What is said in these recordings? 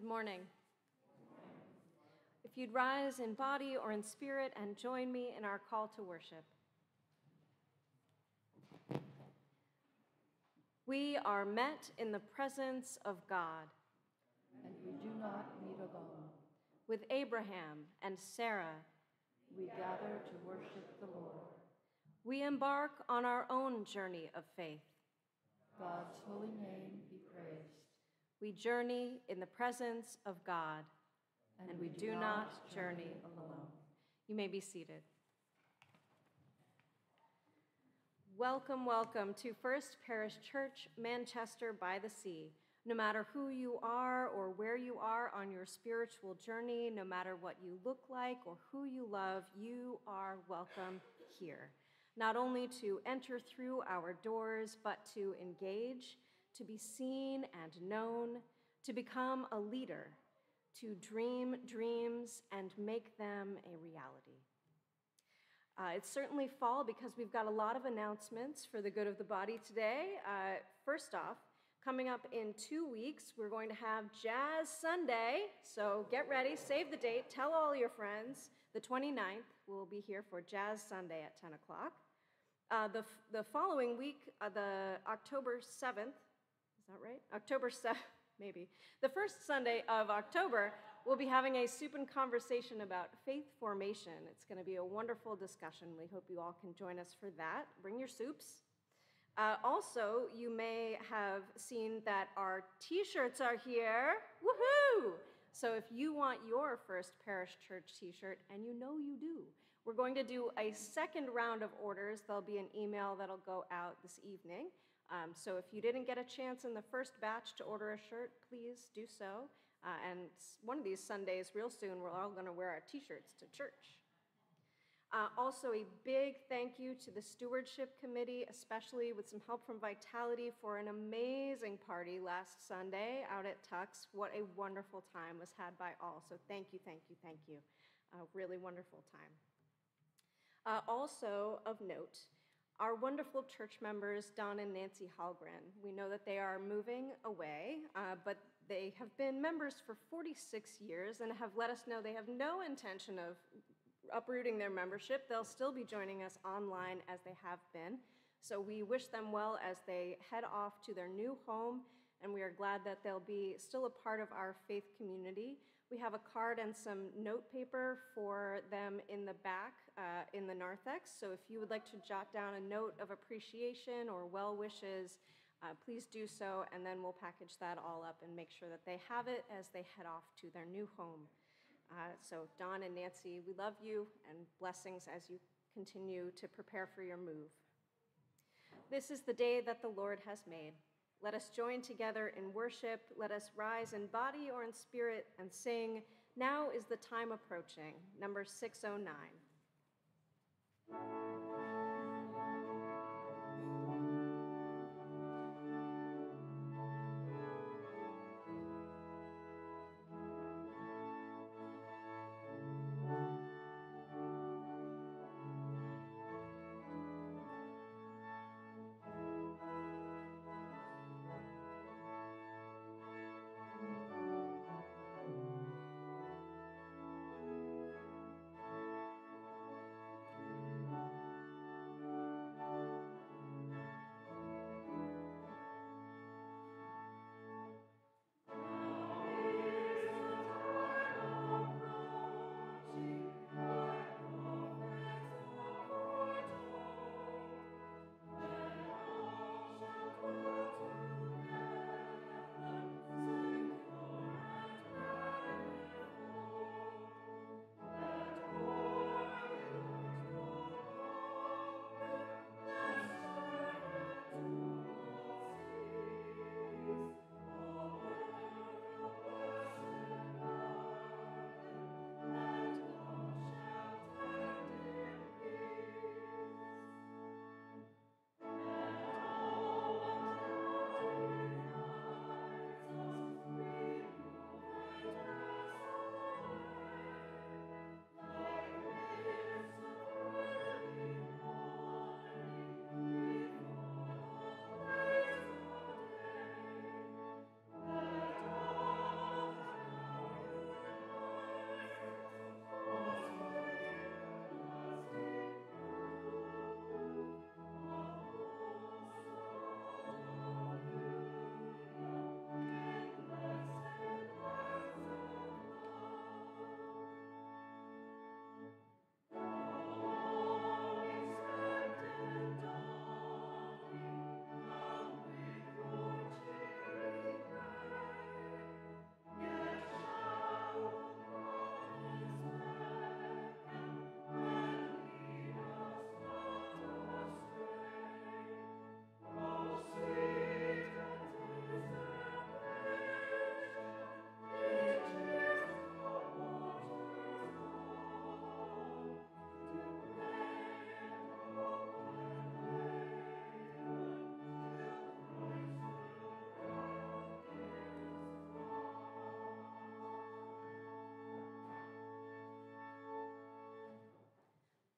morning. If you'd rise in body or in spirit and join me in our call to worship. We are met in the presence of God. And we do not meet alone. With Abraham and Sarah, we gather to worship the Lord. We embark on our own journey of faith. God's holy name be praised. We journey in the presence of God, and we do not journey alone. You may be seated. Welcome, welcome to First Parish Church Manchester by the Sea. No matter who you are or where you are on your spiritual journey, no matter what you look like or who you love, you are welcome here. Not only to enter through our doors, but to engage, to be seen and known, to become a leader, to dream dreams and make them a reality. It's certainly fall because we've got a lot of announcements for the good of the body today. First off, coming up in 2 weeks, we're going to have Jazz Sunday, so get ready, save the date, tell all your friends. The 29th, we'll be here for Jazz Sunday at 10 o'clock. The following week, the October 7th, is that right? October 7th, maybe. The first Sunday of October, we'll be having a soup and conversation about faith formation. It's going to be a wonderful discussion. We hope you all can join us for that. Bring your soups. Also, you may have seen that our t-shirts are here. Woohoo! So if you want your First Parish Church t-shirt, and you know you do, we're going to do a second round of orders. There'll be an email that'll go out this evening. So if you didn't get a chance in the first batch to order a shirt, please do so. And one of these Sundays, real soon, we're all going to wear our t-shirts to church. Also, a big thank you to the Stewardship Committee, especially with some help from Vitality, for an amazing party last Sunday out at Tux. What a wonderful time was had by all. So thank you, thank you, thank you. A really wonderful time. Also of note, our wonderful church members, Don and Nancy Hallgren. We know that they are moving away, but they have been members for 46 years and have let us know they have no intention of uprooting their membership. They'll still be joining us online as they have been. So we wish them well as they head off to their new home, and we are glad that they'll be still a part of our faith community. We have a card and some note paper for them in the back in the narthex. So if you would like to jot down a note of appreciation or well wishes, please do so, and then we'll package that all up and make sure that they have it as they head off to their new home. So Don and Nancy, we love you, and blessings as you continue to prepare for your move. This is the day that the Lord has made. Let us join together in worship. Let us rise in body or in spirit and sing, "Now is the Time Approaching," number 609.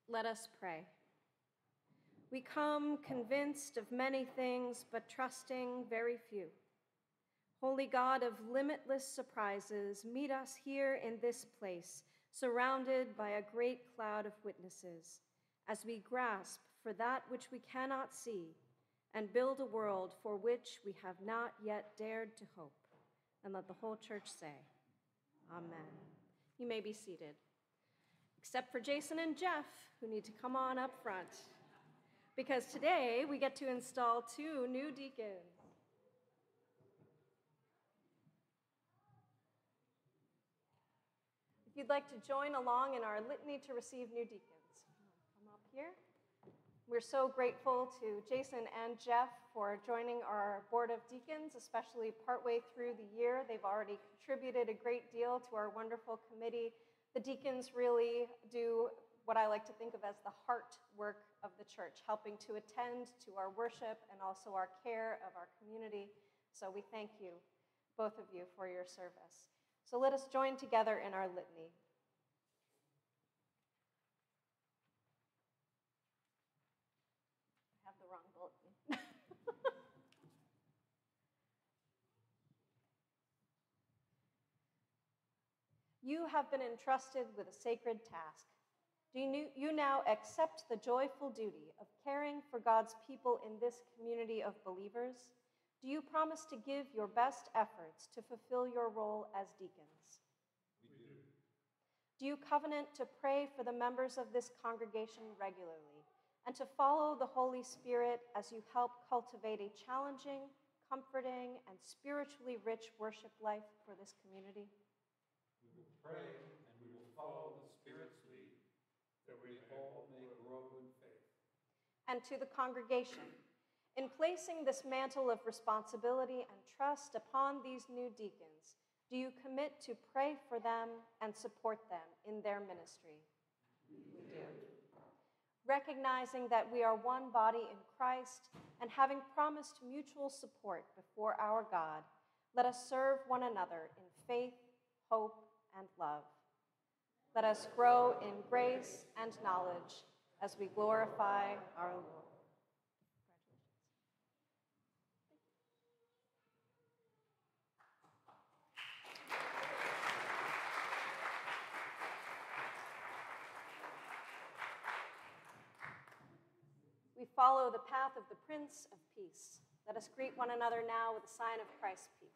Let us pray. We come convinced of many things, but trusting very few. Holy God of limitless surprises, meet us here in this place, surrounded by a great cloud of witnesses, as we grasp for that which we cannot see and build a world for which we have not yet dared to hope. And let the whole church say, Amen. You may be seated, except for Jason and Jeff, who need to come on up front, because today we get to install 2 new deacons. If you'd like to join along in our litany to receive new deacons, come up here. We're so grateful to Jason and Jeff for joining our Board of Deacons, especially partway through the year. They've already contributed a great deal to our wonderful committee. The deacons really do what I like to think of as the heart work of the church, helping to attend to our worship and also our care of our community. So we thank you, both of you, for your service. So let us join together in our litany. I have the wrong bulletin. You have been entrusted with a sacred task. Do you now accept the joyful duty of caring for God's people in this community of believers? Do you promise to give your best efforts to fulfill your role as deacons? We do. Do you covenant to pray for the members of this congregation regularly and to follow the Holy Spirit as you help cultivate a challenging, comforting, and spiritually rich worship life for this community? We will pray and we will follow the Spirit's lead, that we all may grow in faith. And to the congregation, in placing this mantle of responsibility and trust upon these new deacons, do you commit to pray for them and support them in their ministry? We do. Recognizing that we are one body in Christ and having promised mutual support before our God, let us serve one another in faith, hope, and love. Let us grow in grace and knowledge as we glorify our Lord. We follow the path of the Prince of Peace. Let us greet one another now with a sign of Christ's peace.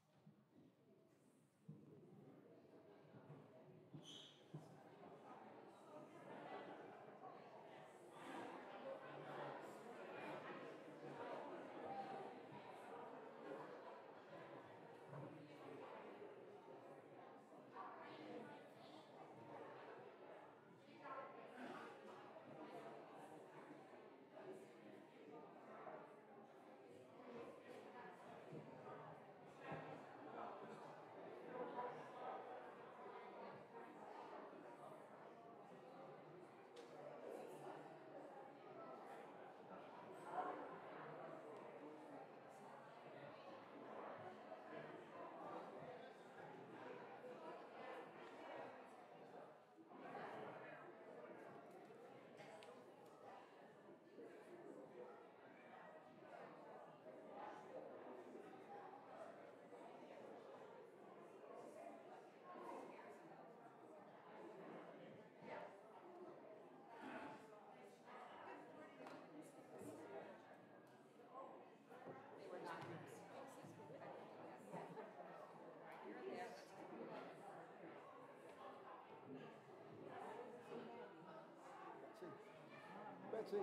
Betsy.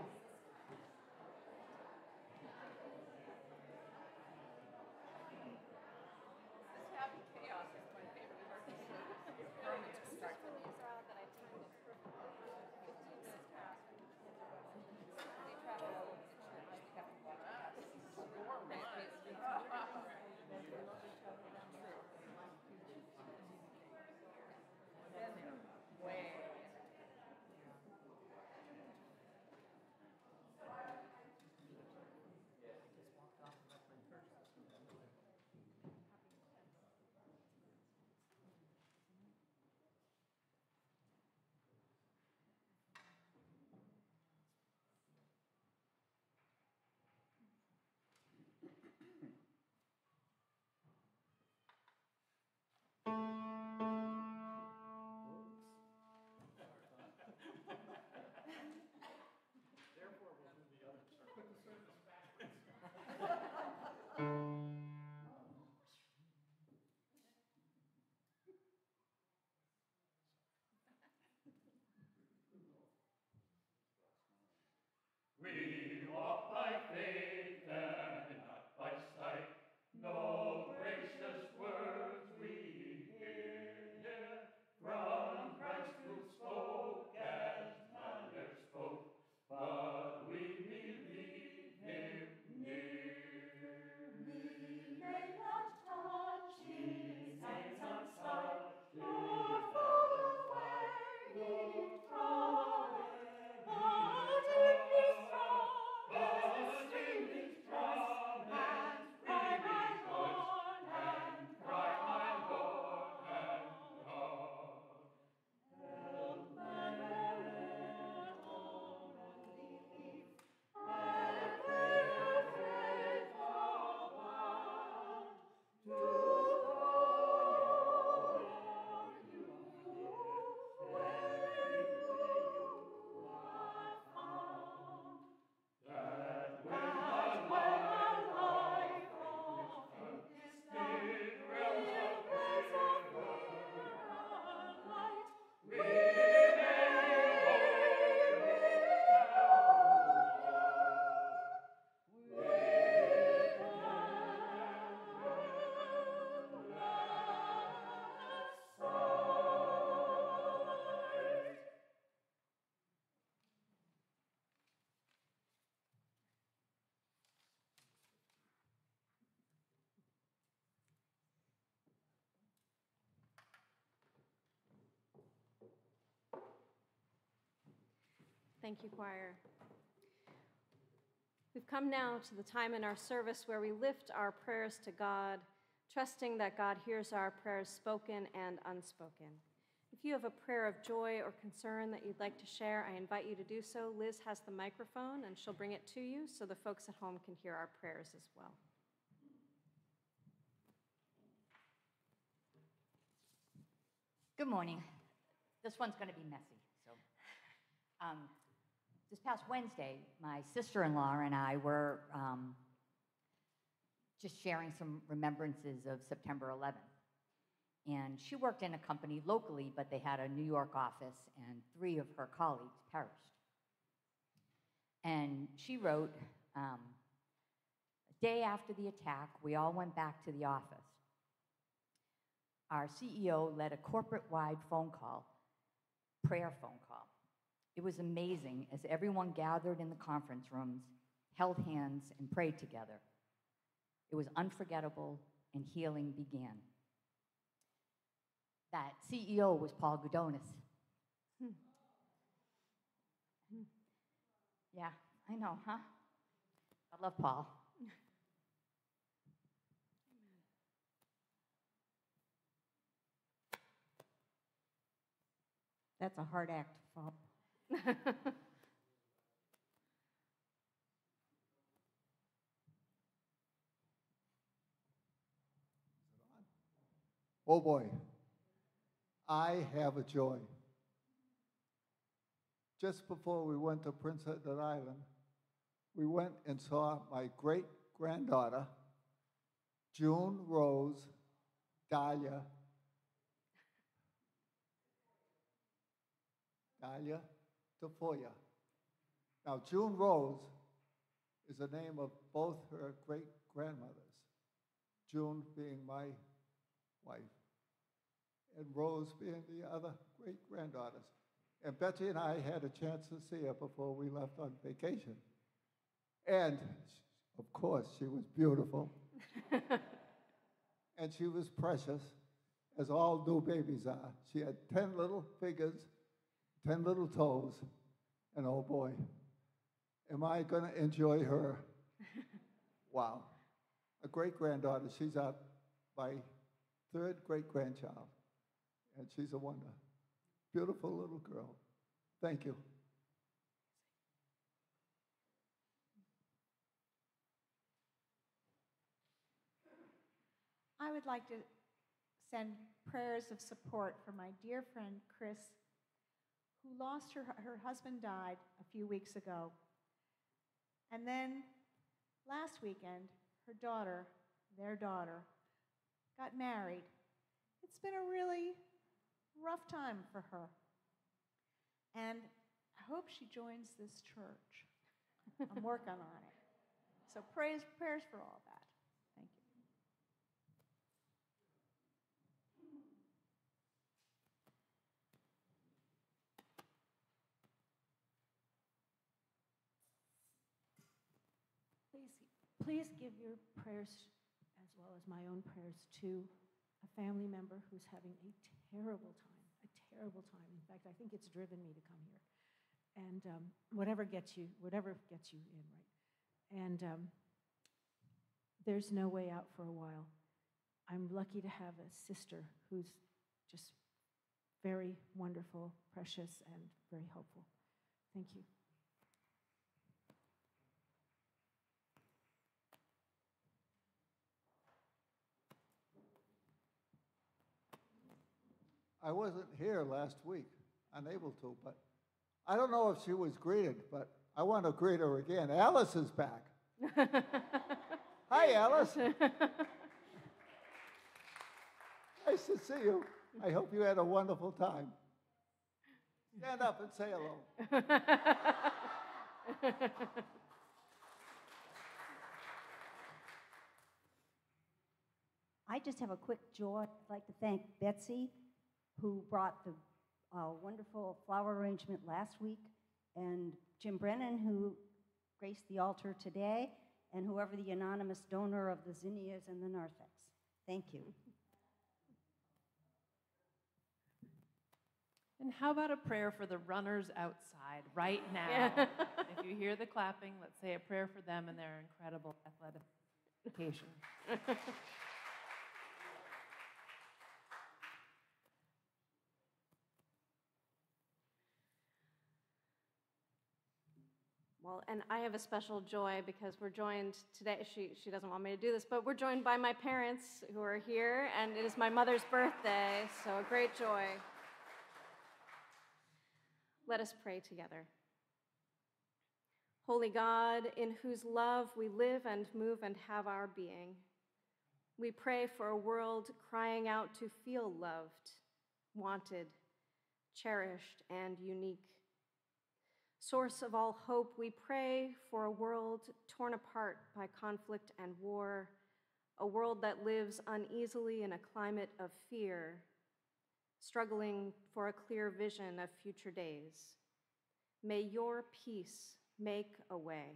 This happy chaos is my favorite part. Herman to start for these. That I timed it perfectly. 15 minutes past. They travel all over the church. They have to watch us. Your mind. Been there. Way. Thank you, choir. We've come now to the time in our service where we lift our prayers to God, trusting that God hears our prayers spoken and unspoken. If you have a prayer of joy or concern that you'd like to share, I invite you to do so. Liz has the microphone, and she'll bring it to you so the folks at home can hear our prayers as well. Good morning. This one's going to be messy. So, this past Wednesday, my sister-in-law and I were just sharing some remembrances of September 11th. And she worked in a company locally, but they had a New York office, and 3 of her colleagues perished. And she wrote, a day after the attack, we all went back to the office. Our CEO led a corporate-wide phone call, prayer phone call. It was amazing as everyone gathered in the conference rooms, held hands, and prayed together. It was unforgettable, and healing began. That CEO was Paul Gudonis. Yeah, I know, huh? I love Paul. That's a hard act to follow. Oh boy, I have a joy. Just before we went to Prince Edward Island, we went and saw my great-granddaughter, June Rose Dahlia Tafoya. Now, June Rose is the name of both her great-grandmothers, June being my wife, and Rose being the other great-granddaughters. And Betsy and I had a chance to see her before we left on vacation. And, of course, she was beautiful. And she was precious, as all new babies are. She had 10 little fingers, 10 little toes, and oh boy, am I going to enjoy her. Wow. A great-granddaughter. She's my 3rd great-grandchild, and she's a wonder. Beautiful little girl. Thank you. I would like to send prayers of support for my dear friend Chris, who lost her husband died a few weeks ago. And then last weekend, their daughter, got married. It's been a really rough time for her. And I hope she joins this church. I'm working on it. So prayers for all that. Thank you. Please give your prayers, as well as my own prayers, to a family member who's having a terrible time. In fact, I think it's driven me to come here. And whatever gets you in, right? And there's no way out for a while. I'm lucky to have a sister who's just very wonderful, precious, and very helpful. Thank you. I wasn't here last week, unable to, but I don't know if she was greeted, but I want to greet her again. Alice is back. Hi, Alice. Nice to see you. I hope you had a wonderful time. Stand up and say hello. I just have a quick joy. I'd like to thank Betsy, who brought the wonderful flower arrangement last week, and Jim Brennan, who graced the altar today, and whoever the anonymous donor of the zinnias and the narthex. Thank you. And how about a prayer for the runners outside right now? Yeah. If you hear the clapping, let's say a prayer for them and their incredible athletication. Well, and I have a special joy because we're joined today. She doesn't want me to do this, but we're joined by my parents who are here, and it is my mother's birthday, so a great joy. Let us pray together. Holy God, in whose love we live and move and have our being, we pray for a world crying out to feel loved, wanted, cherished, and unique. Source of all hope, we pray for a world torn apart by conflict and war, a world that lives uneasily in a climate of fear, struggling for a clear vision of future days. May your peace make a way.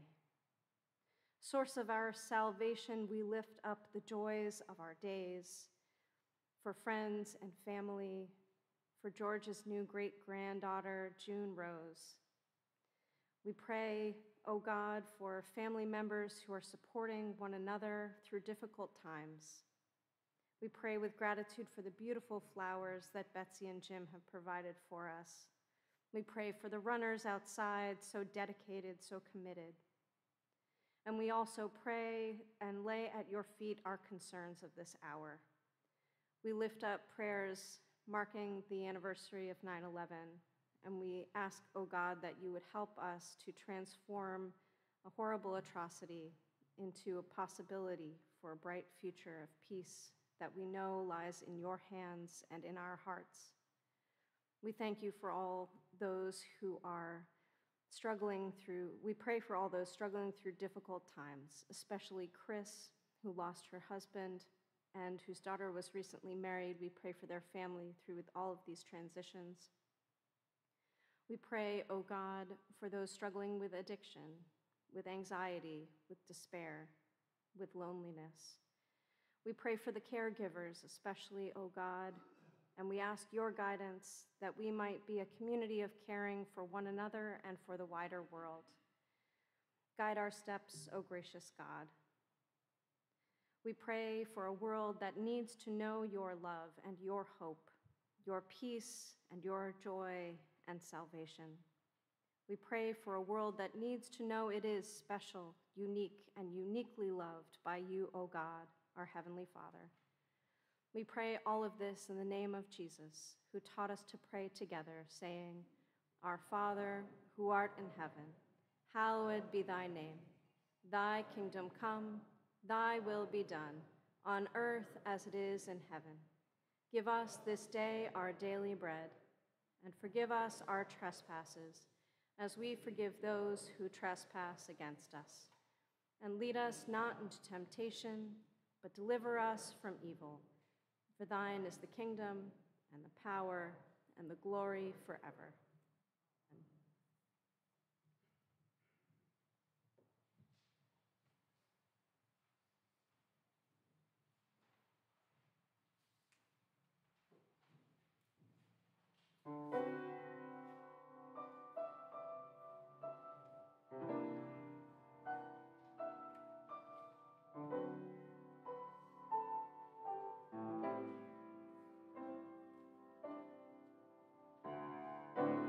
Source of our salvation, we lift up the joys of our days, for friends and family, for George's new great-granddaughter, June Rose. We pray, O God, for family members who are supporting one another through difficult times. We pray with gratitude for the beautiful flowers that Betsy and Jim have provided for us. We pray for the runners outside, so dedicated, so committed. And we also pray and lay at your feet our concerns of this hour. We lift up prayers marking the anniversary of 9/11, and we ask, O God, that you would help us to transform a horrible atrocity into a possibility for a bright future of peace that we know lies in your hands and in our hearts. We thank you for all those who are we pray for all those struggling through difficult times, especially Chris, who lost her husband and whose daughter was recently married. We pray for their family through all of these transitions. We pray, O God, for those struggling with addiction, with anxiety, with despair, with loneliness. We pray for the caregivers, especially, O God, and we ask your guidance that we might be a community of caring for one another and for the wider world. Guide our steps, O gracious God. We pray for a world that needs to know your love and your hope, your peace and your joy and salvation. We pray for a world that needs to know it is special, unique, and uniquely loved by you, O God, our Heavenly Father. We pray all of this in the name of Jesus, who taught us to pray together, saying, Our Father, who art in heaven, hallowed be thy name. Thy kingdom come, thy will be done, on earth as it is in heaven. Give us this day our daily bread, and forgive us our trespasses, as we forgive those who trespass against us. And lead us not into temptation, but deliver us from evil. For thine is the kingdom, and the power, and the glory forever. Amen.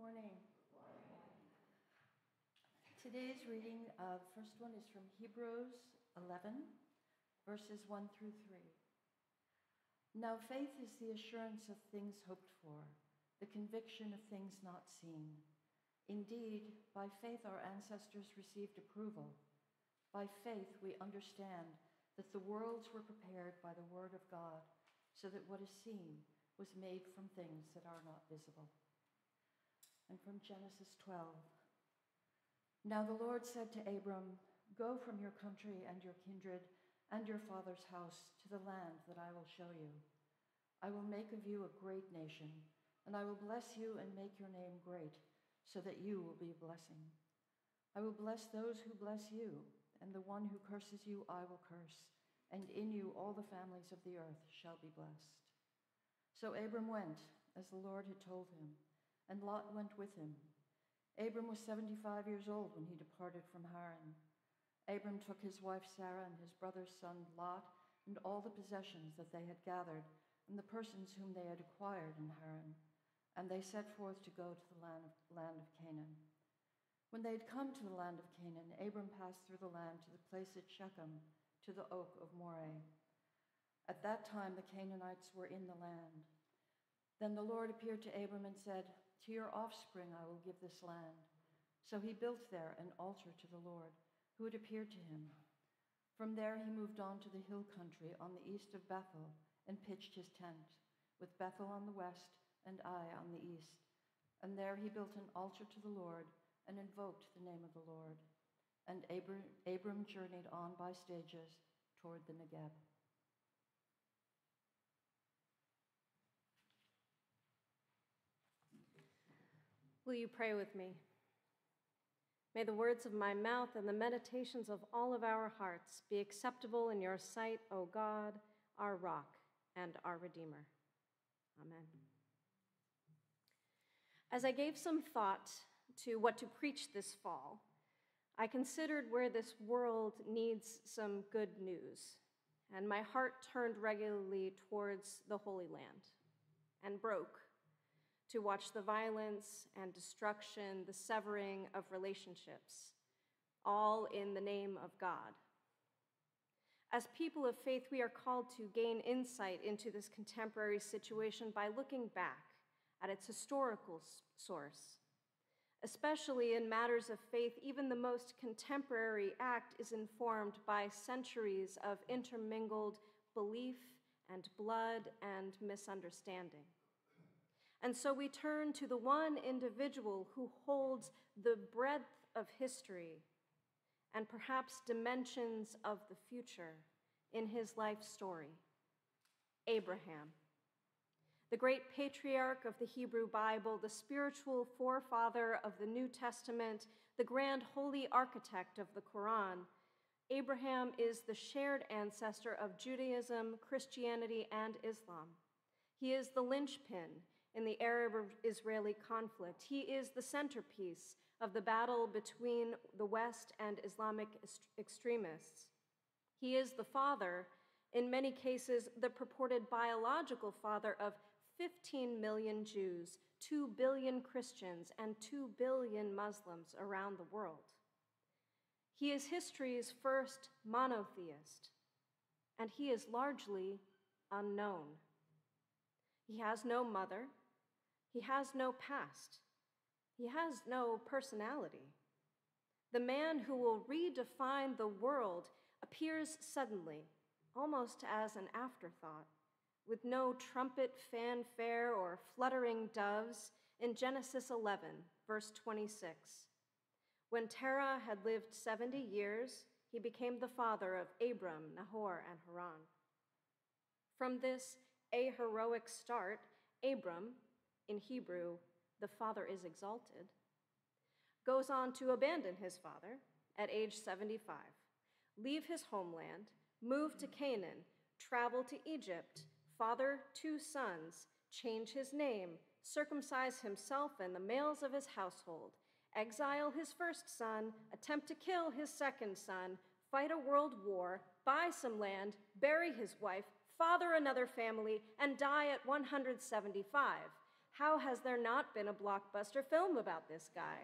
morning. Today's reading, the first one is from Hebrews 11, verses 1 through 3. Now faith is the assurance of things hoped for, the conviction of things not seen. Indeed, by faith our ancestors received approval. By faith we understand that the worlds were prepared by the word of God, so that what is seen was made from things that are not visible. And from Genesis 12. Now the Lord said to Abram, go from your country and your kindred and your father's house to the land that I will show you. I will make of you a great nation, and I will bless you and make your name great, so that you will be a blessing. I will bless those who bless you, and the one who curses you I will curse, and in you all the families of the earth shall be blessed. So Abram went, as the Lord had told him, and Lot went with him. Abram was 75 years old when he departed from Haran. Abram took his wife Sarah and his brother's son Lot and all the possessions that they had gathered and the persons whom they had acquired in Haran, and they set forth to go to the land of Canaan. When they had come to the land of Canaan, Abram passed through the land to the place at Shechem, to the oak of Moreh. At that time the Canaanites were in the land. Then the Lord appeared to Abram and said, to your offspring I will give this land. So he built there an altar to the Lord, who had appeared to him. From there he moved on to the hill country on the east of Bethel and pitched his tent, with Bethel on the west and Ai on the east. And there he built an altar to the Lord and invoked the name of the Lord. And Abram journeyed on by stages toward the Negeb. Will you pray with me? May the words of my mouth and the meditations of all of our hearts be acceptable in your sight, O God, our rock and our Redeemer. Amen. As I gave some thought to what to preach this fall, I considered where this world needs some good news, and my heart turned regularly towards the Holy Land and broke to watch the violence and destruction, the severing of relationships, all in the name of God. As people of faith, we are called to gain insight into this contemporary situation by looking back at its historical source. Especially in matters of faith, even the most contemporary act is informed by centuries of intermingled belief and blood and misunderstanding. And so we turn to the one individual who holds the breadth of history and perhaps dimensions of the future in his life story, Abraham, the great patriarch of the Hebrew Bible, the spiritual forefather of the New Testament, the grand holy architect of the Quran. Abraham is the shared ancestor of Judaism, Christianity, and Islam. He is the linchpin in the Arab-Israeli conflict. He is the centerpiece of the battle between the West and Islamic extremists. He is the father, in many cases, the purported biological father of 15 million Jews, 2 billion Christians, and 2 billion Muslims around the world. He is history's first monotheist, and he is largely unknown. He has no mother. He has no past. He has no personality. The man who will redefine the world appears suddenly, almost as an afterthought, with no trumpet fanfare or fluttering doves in Genesis 11, verse 26. When Terah had lived 70 years, he became the father of Abram, Nahor, and Haran. From this a-heroic start, Abram, in Hebrew, the father is exalted, goes on to abandon his father at age 75, leave his homeland, move to Canaan, travel to Egypt, father 2 sons, change his name, circumcise himself and the males of his household, exile his first son, attempt to kill his second son, fight a world war, buy some land, bury his wife, father another family, and die at 175. How has there not been a blockbuster film about this guy?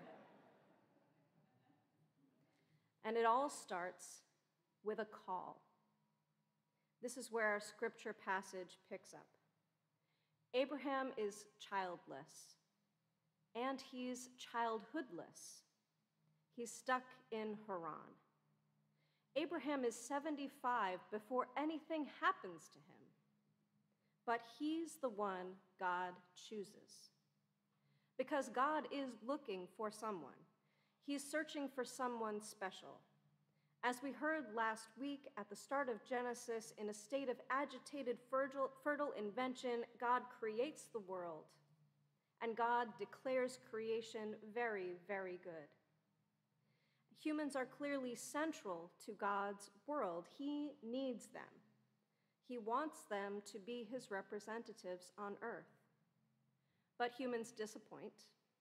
And it all starts with a call. This is where our scripture passage picks up. Abraham is childless, and he's childhoodless. He's stuck in Haran. Abraham is 75 before anything happens to him, but he's the one God chooses. Because God is looking for someone. He's searching for someone special. As we heard last week at the start of Genesis, in a state of agitated, fertile invention, God creates the world, and God declares creation very, very good. Humans are clearly central to God's world. He needs them. He wants them to be his representatives on earth. But humans disappoint.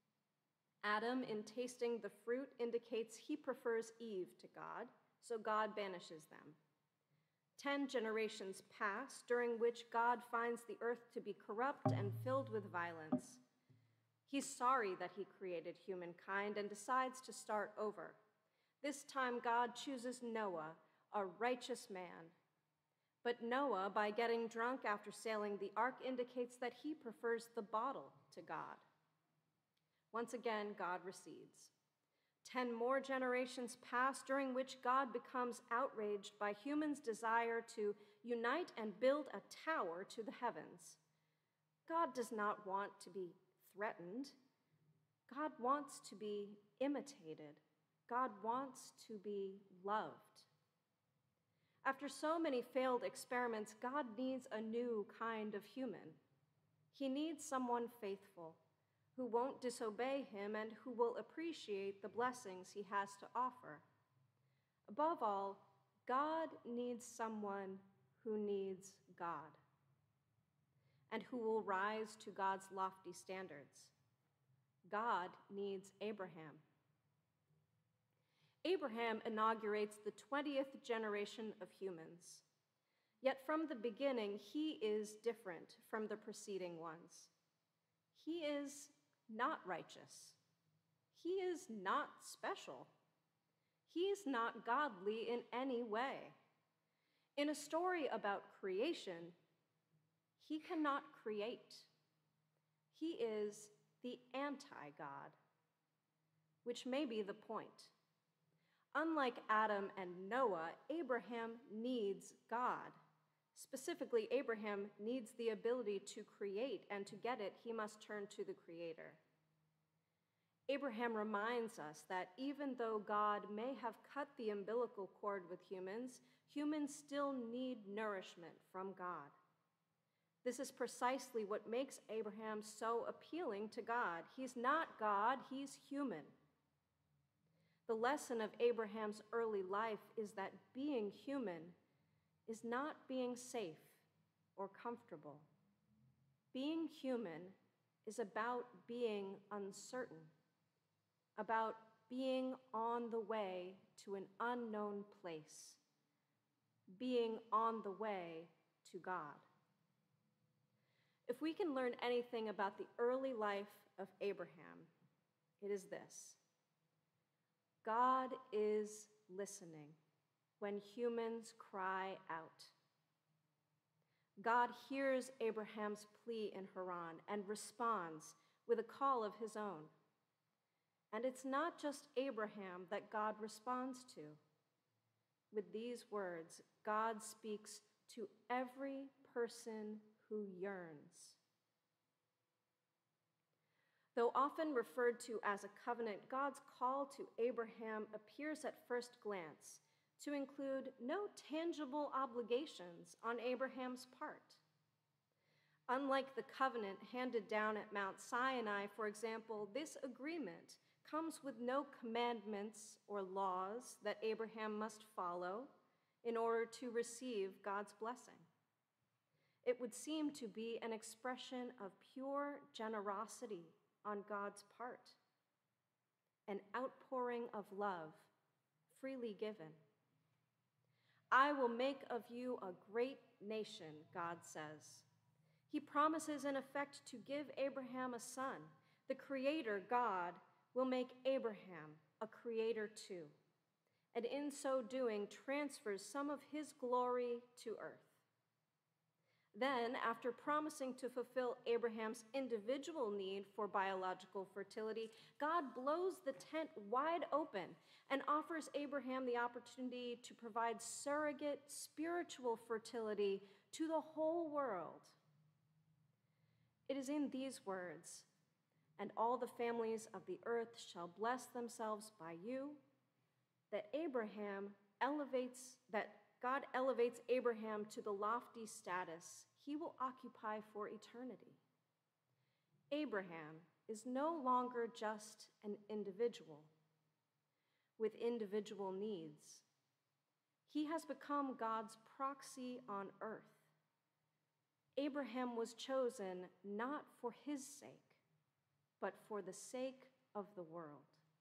Adam, in tasting the fruit, indicates he prefers Eve to God, so God banishes them. 10 generations pass, during which God finds the earth to be corrupt and filled with violence. He's sorry that he created humankind and decides to start over. This time, God chooses Noah, a righteous man. But Noah, by getting drunk after sailing the ark, indicates that he prefers the bottle to God. Once again, God recedes. 10 more generations pass, during which God becomes outraged by humans' desire to unite and build a tower to the heavens. God does not want to be threatened. God wants to be imitated. God wants to be loved. After so many failed experiments, God needs a new kind of human. He needs someone faithful, who won't disobey him and who will appreciate the blessings he has to offer. Above all, God needs someone who needs God and who will rise to God's lofty standards. God needs Abraham. Abraham inaugurates the 20th generation of humans. Yet from the beginning, he is different from the preceding ones. He is not righteous. He is not special. He's not godly in any way. In a story about creation, he cannot create. He is the anti-God, which may be the point. Unlike Adam and Noah, Abraham needs God. Specifically, Abraham needs the ability to create, and to get it, he must turn to the Creator. Abraham reminds us that even though God may have cut the umbilical cord with humans, humans still need nourishment from God. This is precisely what makes Abraham so appealing to God. He's not God, he's human. The lesson of Abraham's early life is that being human is not being safe or comfortable. Being human is about being uncertain, about being on the way to an unknown place, being on the way to God. If we can learn anything about the early life of Abraham, it is this: God is listening when humans cry out. God hears Abraham's plea in Haran and responds with a call of his own. And it's not just Abraham that God responds to. With these words, God speaks to every person who yearns. Though often referred to as a covenant, God's call to Abraham appears at first glance to include no tangible obligations on Abraham's part. Unlike the covenant handed down at Mount Sinai, for example, this agreement comes with no commandments or laws that Abraham must follow in order to receive God's blessing. It would seem to be an expression of pure generosity on God's part, an outpouring of love freely given. I will make of you a great nation, God says. He promises, in effect, to give Abraham a son. The Creator, God, will make Abraham a creator too, and in so doing transfers some of his glory to earth. Then, after promising to fulfill Abraham's individual need for biological fertility, God blows the tent wide open and offers Abraham the opportunity to provide surrogate spiritual fertility to the whole world. It is in these words, "And all the families of the earth shall bless themselves by you," that God elevates Abraham to the lofty status he will occupy for eternity. Abraham is no longer just an individual with individual needs. He has become God's proxy on earth. Abraham was chosen not for his sake, but for the sake of the world.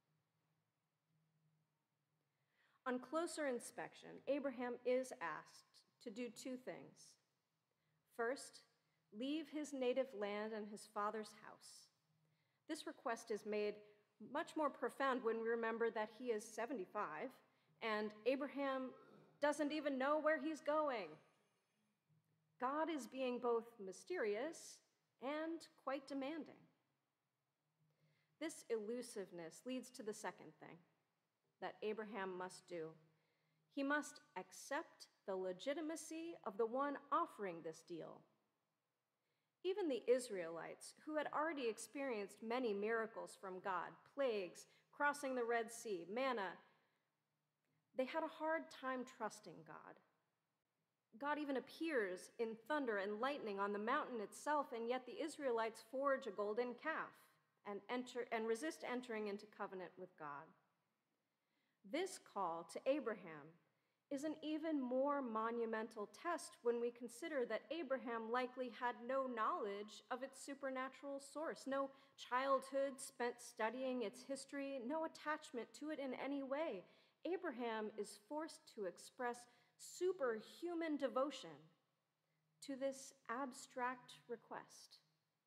On closer inspection, Abraham is asked to do two things. First, leave his native land and his father's house. This request is made much more profound when we remember that he is 75, and Abraham doesn't even know where he's going. God is being both mysterious and quite demanding. This elusiveness leads to the second thing that Abraham must do. He must accept the legitimacy of the one offering this deal. Even the Israelites, who had already experienced many miracles from God, plagues, crossing the Red Sea, manna, they had a hard time trusting God. God even appears in thunder and lightning on the mountain itself, and yet the Israelites forge a golden calf and resist entering into covenant with God. This call to Abraham is an even more monumental test when we consider that Abraham likely had no knowledge of its supernatural source, no childhood spent studying its history, no attachment to it in any way. Abraham is forced to express superhuman devotion to this abstract request.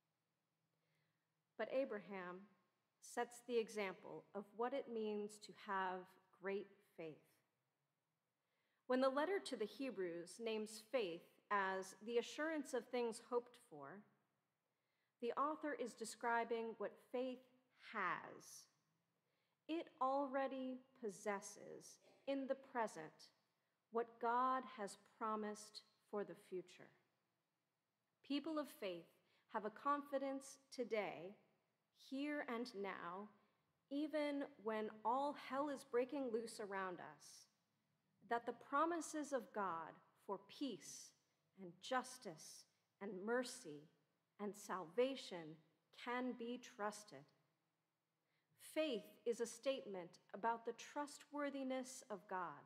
But Abraham sets the example of what it means to have great faith. When the letter to the Hebrews names faith as the assurance of things hoped for, the author is describing what faith has. It already possesses in the present what God has promised for the future. People of faith have a confidence today, here and now, even when all hell is breaking loose around us, that the promises of God for peace and justice and mercy and salvation can be trusted. Faith is a statement about the trustworthiness of God.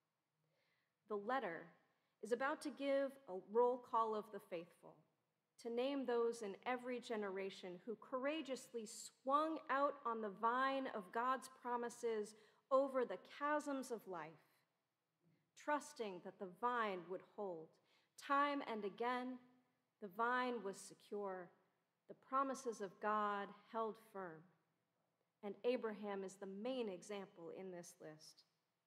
The letter is about to give a roll call of the faithful, to name those in every generation who courageously swung out on the vine of God's promises over the chasms of life, trusting that the vine would hold. Time and again, the vine was secure, the promises of God held firm, and Abraham is the main example in this list.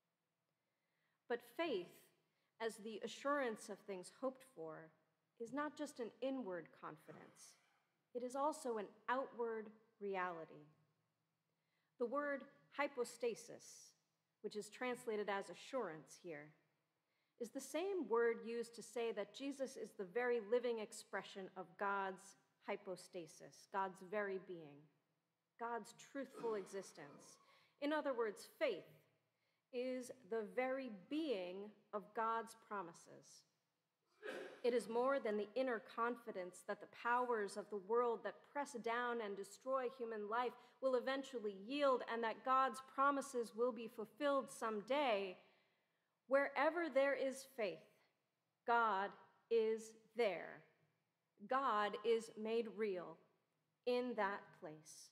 But faith, as the assurance of things hoped for, is not just an inward confidence. It is also an outward reality. The word hypostasis, which is translated as assurance here, is the same word used to say that Jesus is the very living expression of God's hypostasis, God's very being, God's truthful existence. In other words, faith is the very being of God's promises. It is more than the inner confidence that the powers of the world that press down and destroy human life will eventually yield, and that God's promises will be fulfilled someday. Wherever there is faith, God is there. God is made real in that place.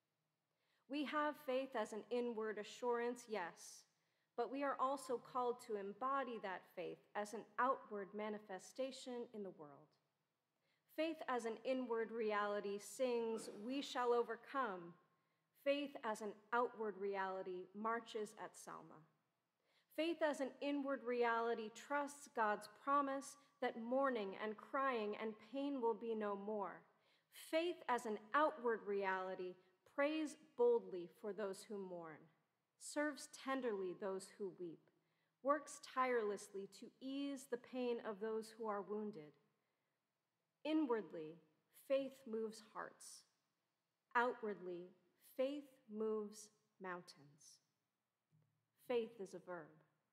We have faith as an inward assurance, yes, but we are also called to embody that faith as an outward manifestation in the world. Faith as an inward reality sings, "We shall overcome." Faith as an outward reality marches at Selma. Faith as an inward reality trusts God's promise that mourning and crying and pain will be no more. Faith as an outward reality prays boldly for those who mourn, serves tenderly those who weep, works tirelessly to ease the pain of those who are wounded. Inwardly, faith moves hearts. Outwardly, faith moves mountains. Faith is a verb.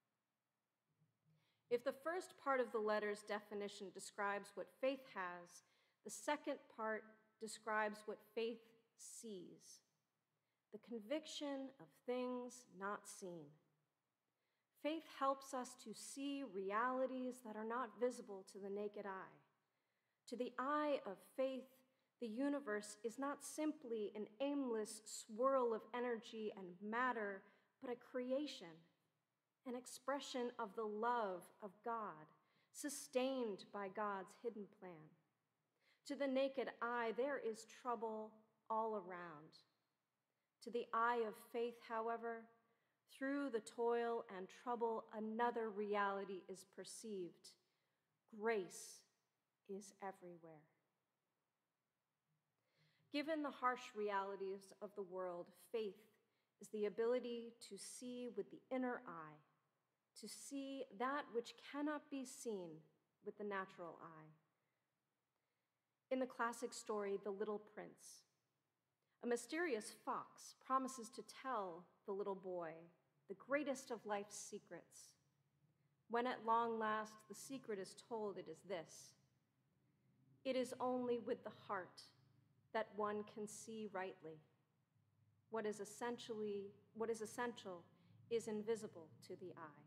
If the first part of the letter's definition describes what faith has, the second part describes what faith sees, the conviction of things not seen. Faith helps us to see realities that are not visible to the naked eye. To the eye of faith, the universe is not simply an aimless swirl of energy and matter, but a creation, an expression of the love of God, sustained by God's hidden plan. To the naked eye, there is trouble all around. To the eye of faith, however, through the toil and trouble, another reality is perceived. Grace is everywhere. Given the harsh realities of the world, faith is the ability to see with the inner eye, to see that which cannot be seen with the natural eye. In the classic story, The Little Prince, a mysterious fox promises to tell the little boy the greatest of life's secrets. When at long last the secret is told, it is this: it is only with the heart that one can see rightly. What is essential is invisible to the eye.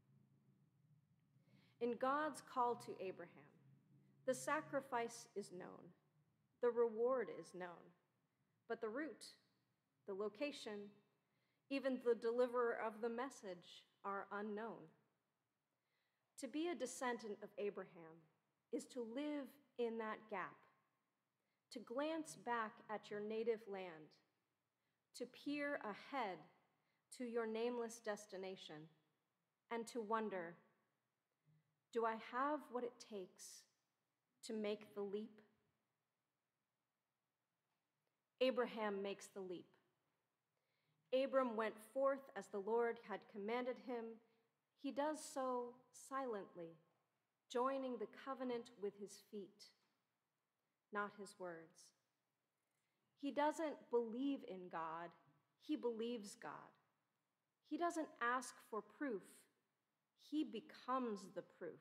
In God's call to Abraham, the sacrifice is known, the reward is known, but the route, the location, even the deliverer of the message are unknown. To be a descendant of Abraham is to live in that gap, to glance back at your native land, to peer ahead to your nameless destination, and to wonder, do I have what it takes to make the leap? Abraham makes the leap. Abram went forth as the Lord had commanded him. He does so silently, joining the covenant with his feet, not his words. He doesn't believe in God, he believes God. He doesn't ask for proof, he becomes the proof.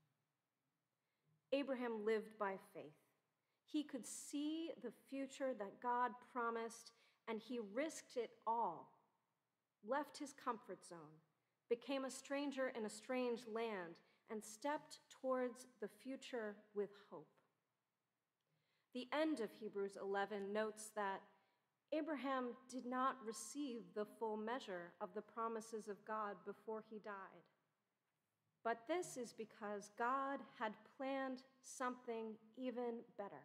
Abraham lived by faith. He could see the future that God promised, and he risked it all, left his comfort zone, became a stranger in a strange land, and stepped towards the future with hope. The end of Hebrews 11 notes that Abraham did not receive the full measure of the promises of God before he died. But this is because God had planned something even better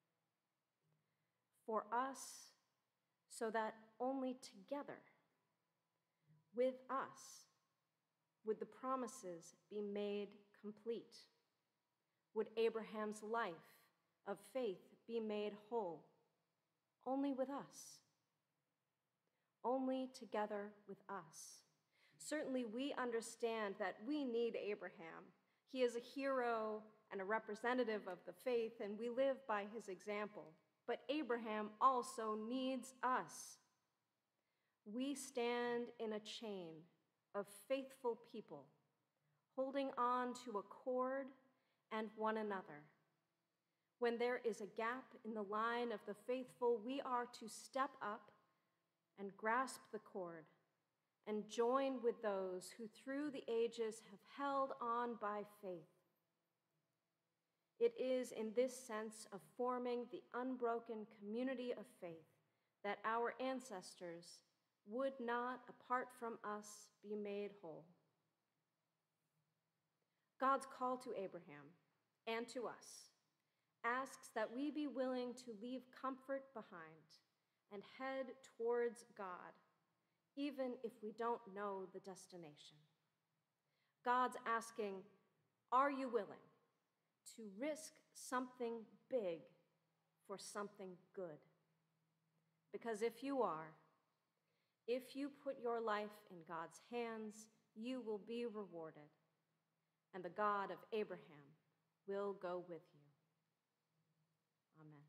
for us, so that only together, with us, would the promises be made complete. Would Abraham's life of faith be made whole? Only with us. Only together with us. Certainly we understand that we need Abraham. He is a hero and a representative of the faith, and we live by his example. But Abraham also needs us. We stand in a chain of faithful people, holding on to a cord and one another. When there is a gap in the line of the faithful, we are to step up and grasp the cord and join with those who through the ages have held on by faith. It is in this sense of forming the unbroken community of faith that our ancestors would not, apart from us, be made whole. God's call to Abraham and to us, asks that we be willing to leave comfort behind and head towards God, even if we don't know the destination. God's asking, are you willing to risk something big for something good? Because if you are, if you put your life in God's hands, you will be rewarded, and the God of Abraham will go with you. Amen.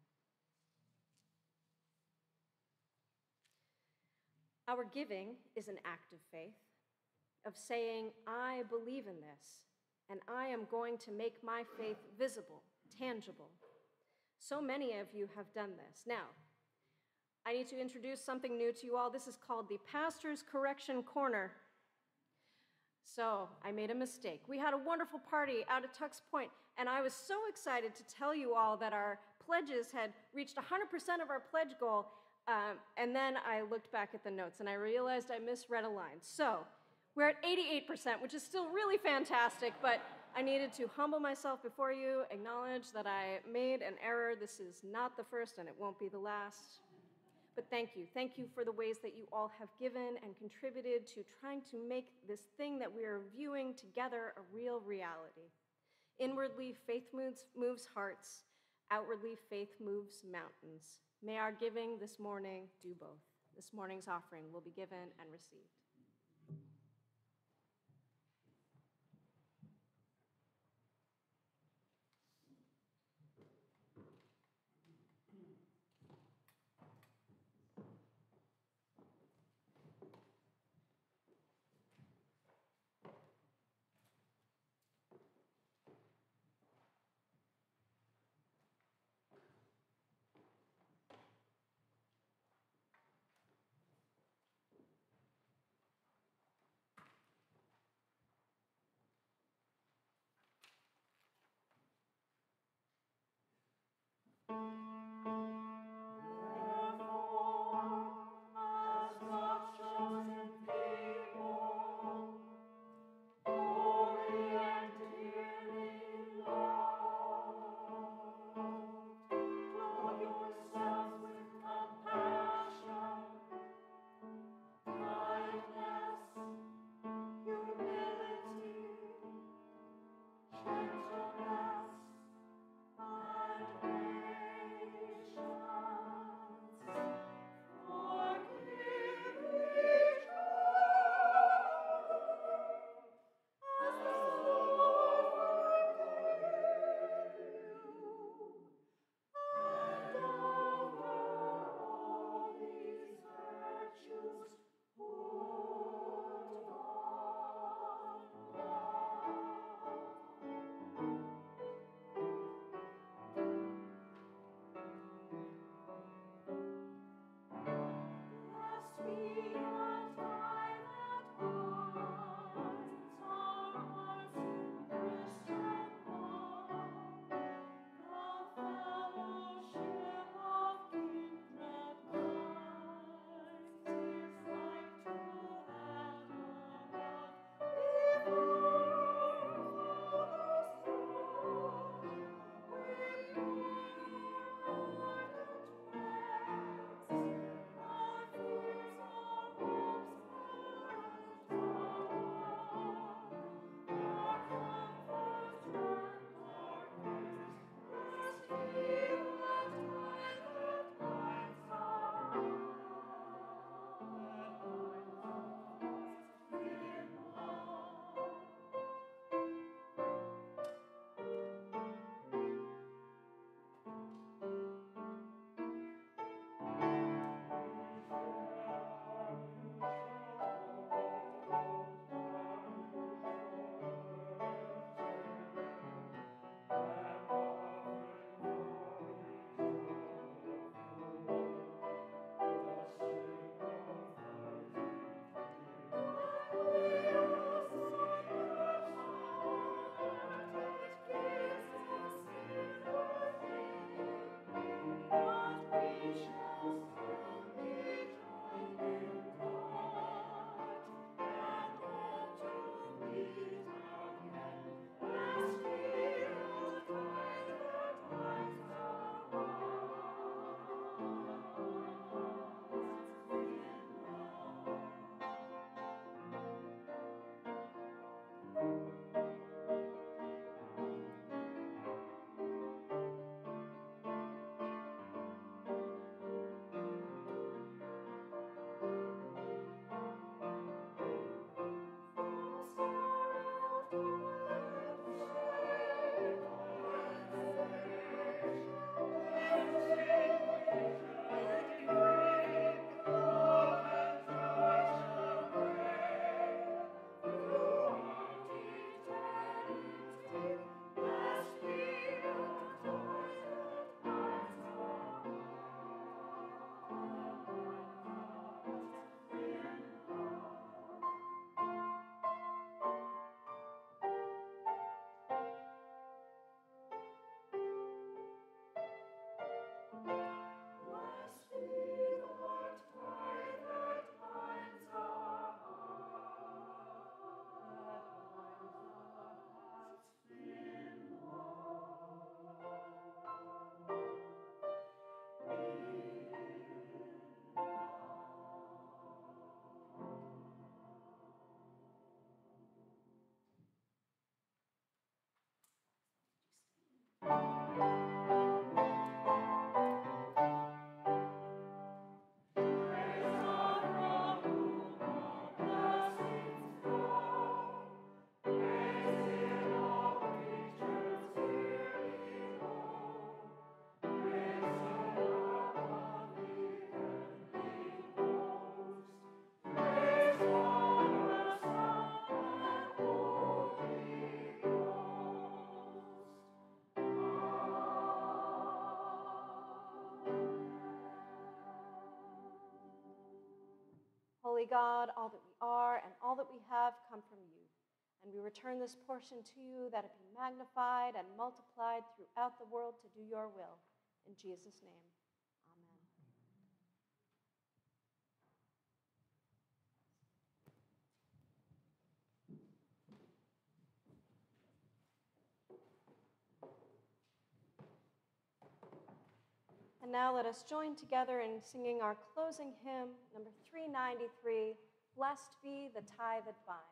Our giving is an act of faith, of saying, I believe in this, and I am going to make my faith visible, tangible. So many of you have done this. Now, I need to introduce something new to you all. This is called the Pastor's Correction Corner. So I made a mistake. We had a wonderful party out at Tux Point, and I was so excited to tell you all that our pledges had reached 100% of our pledge goal, and then I looked back at the notes, and I realized I misread a line. So we're at 88%, which is still really fantastic, but I needed to humble myself before you, acknowledge that I made an error. This is not the first, and it won't be the last. But thank you. Thank you for the ways that you all have given and contributed to trying to make this thing that we are viewing together a real reality. Inwardly, faith moves hearts. Outwardly, faith moves mountains. May our giving this morning do both. This morning's offering will be given and received. Holy God, all that we are and all that we have come from you. And we return this portion to you that it be magnified and multiplied throughout the world to do your will. In Jesus' name, amen. And now let us join together in singing our closing hymn, number 393, Blessed Be the Tie That Binds.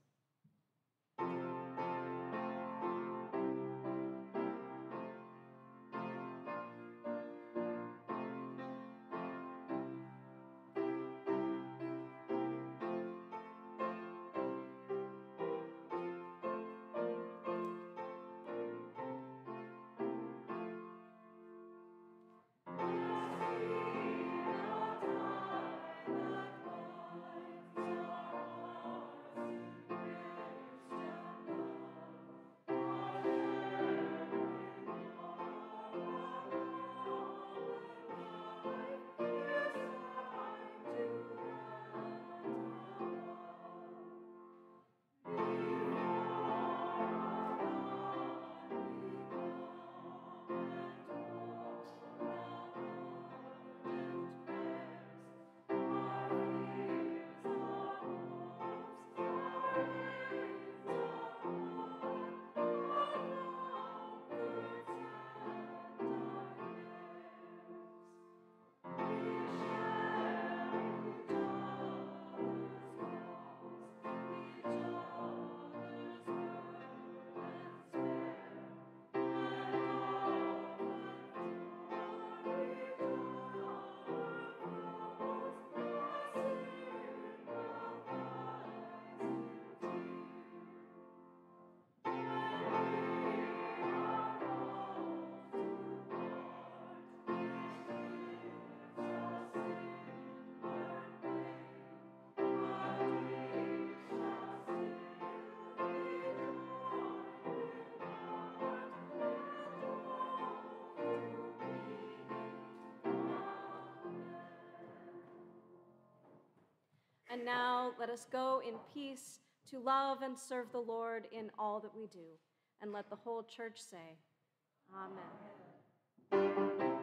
And now let us go in peace to love and serve the Lord in all that we do. And let the whole church say, Amen.